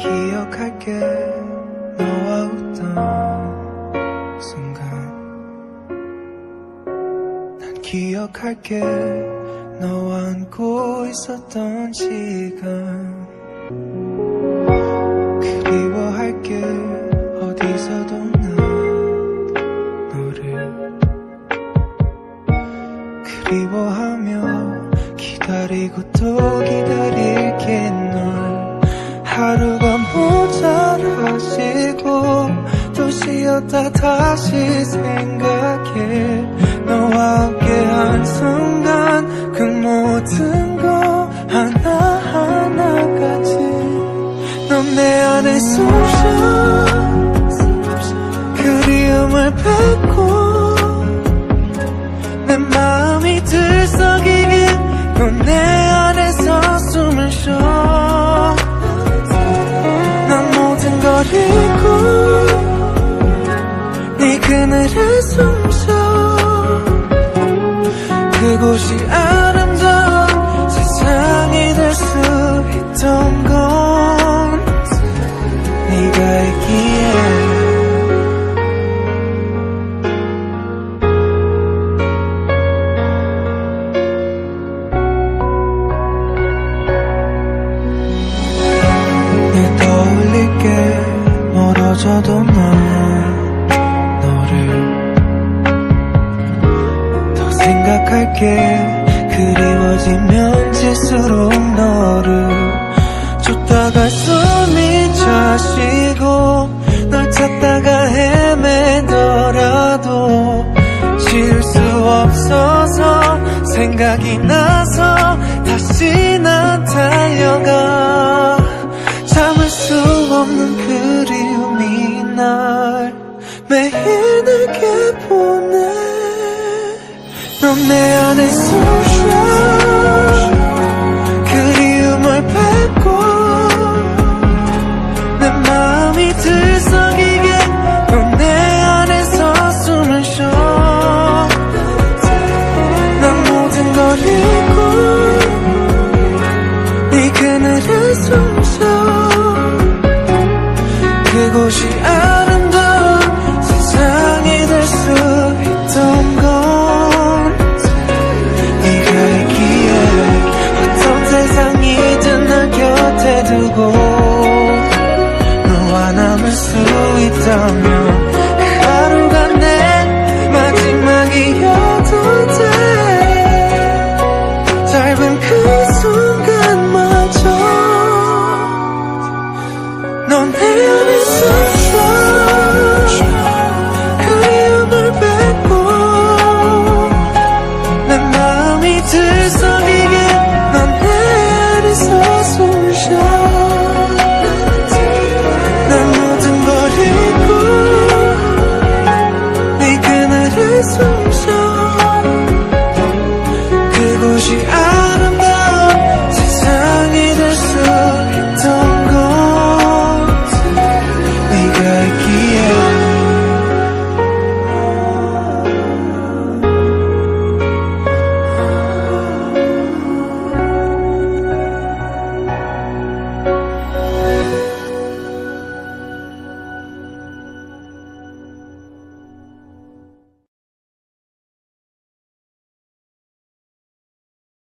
기억할게 너와 웃던 순간 난 기억할게 너와 안고 있었던 시간 그리워할게 어디서도 난 너를 그리워하며 기다리고 또 기다릴게 널 하루가 모자라지고 또 쉬었다 다시 생각해 너와 함께한 순간 그 모든 거 하나하나까지 넌 내 안에 숨쉬어 그리움을 뱉고 내 마음이 들썩이게 넌 내 안에서 숨을 쉬어 난 모든 걸 잊고 네 그늘에 숨쉬어 그곳이 아름다운 세상이 될 수 있던 건 네가 있기에 늘 떠올릴게 멀어져도 난 너를 더 생각할게 그리워지면 질수록 너를 쫓다가 숨이 차시고 널 찾다가 헤매더라도 지울 수 없어서 생각이 나서 다시 난 달려가 참을 수 없는 그리움이 날 매일 내게 보내 넌 내 안에 숨쉬어 그리움을 뱉고 내 마음이 들썩이게 넌 내 안에서 숨을 쉬어 난 모든 걸 잊고 네 그늘에 숨쉬어 그곳이